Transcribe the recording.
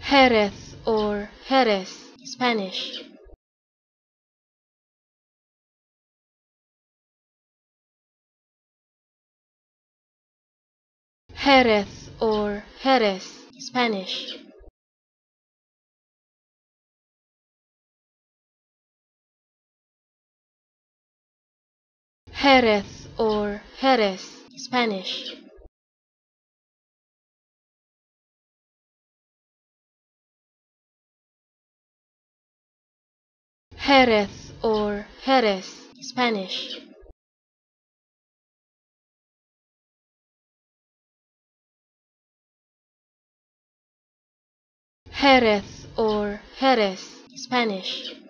Jerez or Jerez, Spanish. Jerez or Jerez, Spanish. Jerez or Jerez, Spanish. Jerez or Jerez, Spanish. Jerez or Jerez, Spanish.